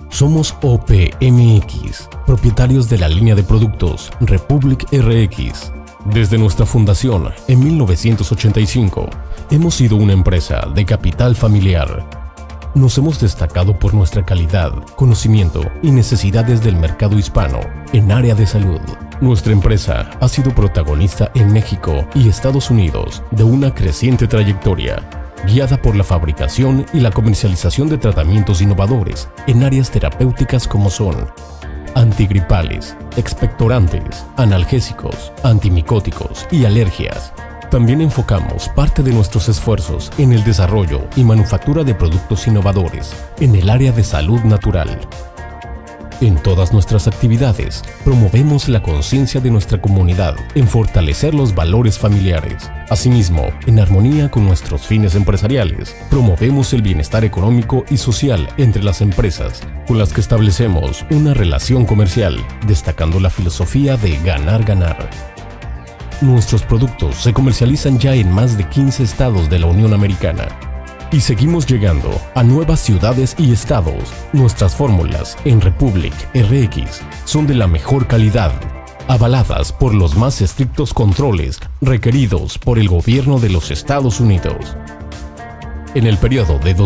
Somos OPMX, propietarios de la línea de productos Republic RX. Desde nuestra fundación en 1985, hemos sido una empresa de capital familiar. Nos hemos destacado por nuestra calidad, conocimiento y necesidades del mercado hispano en área de salud. Nuestra empresa ha sido protagonista en México y Estados Unidos de una creciente trayectoria, guiada por la fabricación y la comercialización de tratamientos innovadores en áreas terapéuticas como son antigripales, expectorantes, analgésicos, antimicóticos y alergias. También enfocamos parte de nuestros esfuerzos en el desarrollo y manufactura de productos innovadores en el área de salud natural. En todas nuestras actividades, promovemos la conciencia de nuestra comunidad en fortalecer los valores familiares. Asimismo, en armonía con nuestros fines empresariales, promovemos el bienestar económico y social entre las empresas con las que establecemos una relación comercial, destacando la filosofía de ganar-ganar. Nuestros productos se comercializan ya en más de 15 estados de la Unión Americana. Y seguimos llegando a nuevas ciudades y estados. Nuestras fórmulas en Republic RX son de la mejor calidad, avaladas por los más estrictos controles requeridos por el gobierno de los Estados Unidos. En el periodo de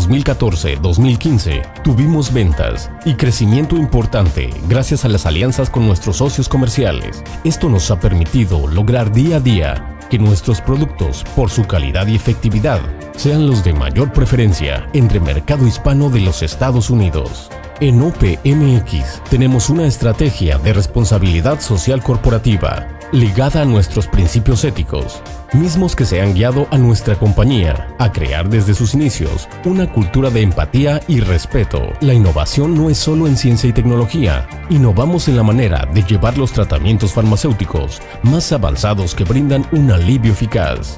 2014-2015 tuvimos ventas y crecimiento importante gracias a las alianzas con nuestros socios comerciales. Esto nos ha permitido lograr día a día que nuestros productos, por su calidad y efectividad, sean los de mayor preferencia entre mercado hispano de los Estados Unidos. En OPMX tenemos una estrategia de responsabilidad social corporativa ligada a nuestros principios éticos, mismos que se han guiado a nuestra compañía a crear desde sus inicios una cultura de empatía y respeto. La innovación no es solo en ciencia y tecnología, innovamos en la manera de llevar los tratamientos farmacéuticos más avanzados que brindan un alivio eficaz.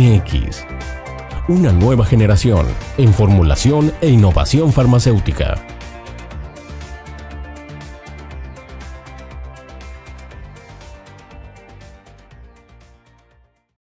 OPMX, una nueva generación en formulación e innovación farmacéutica.